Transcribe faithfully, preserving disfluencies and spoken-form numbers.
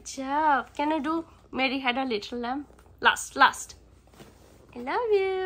job. Can you do Mary Had a Little Lamb? Last, last. I love you.